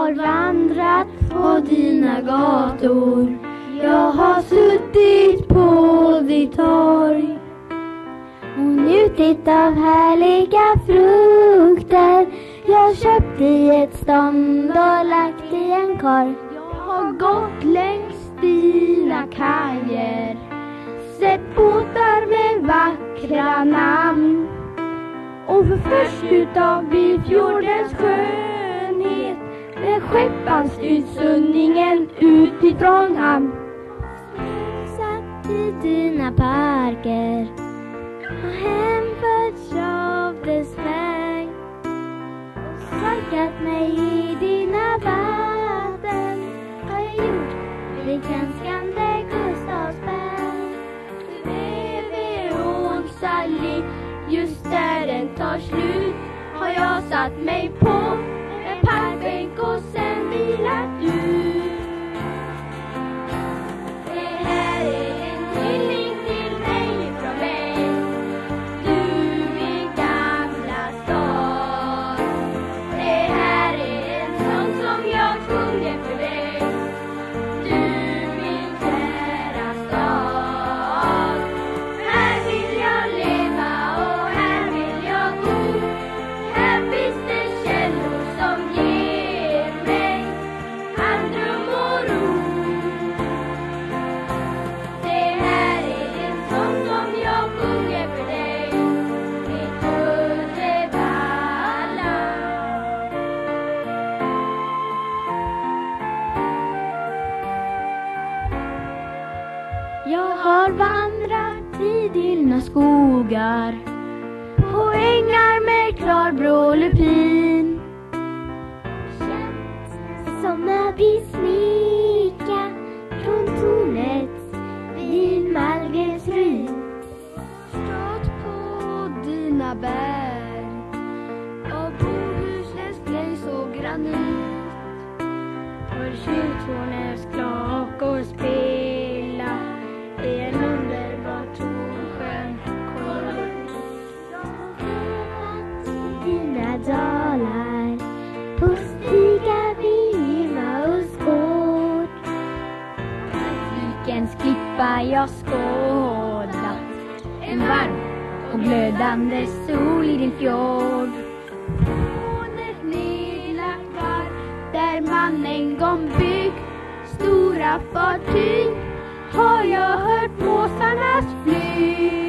har vandrat på dina gator. Jag har suttit på ditt torg och njutit av härliga frukter. Jag köpt i ett stånd och lagt i en korg. Jag har gått längs dina kajer, sett båtar med vackra namn. Och först utav Bifjordens skönhet med skeppans utsundningen ut ifrån hamn. Satt i dina parker och hemförts av dess väg och svalkat mig i dina vatten. Har jag gjort vid kanskande Gustavsberg. Du är vid ån Sally, just där den tar slut har jag satt mig på en parkbänk och sen vilat ut. Det här är en hyllning till mig från mig, du min gamla stad. Det här är en sång som jag sjunger för dig, du min kära stad. Här vill jag leva och här vill jag bo. Här finns det källor som ger mig andrum och ro. Det här är en sång som jag sjunger för dig, mitt Uddevalla. Jag har vandrat i dina skogar, på ängar med klarblå lupin. Känt som när vi snika från tornet vid Malmgrens ruin. Stått på dina berg av Bohusläns gräs och granit. Hör kyrktornets klockor spela i en underbar tornskön kolor. Dina dalar på stigar vid Emmaus gård. Vikens klippa jag skådat en varm och glödande sol i din fjord. Från ett nedlagt varv där man en gång byggt stora fartyg har jag hört måsarnas flyg.